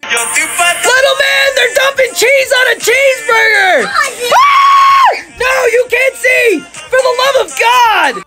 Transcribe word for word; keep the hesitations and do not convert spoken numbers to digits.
Little man, they're dumping cheese on a cheeseburger! Ah! No, you can't see! For the love of God!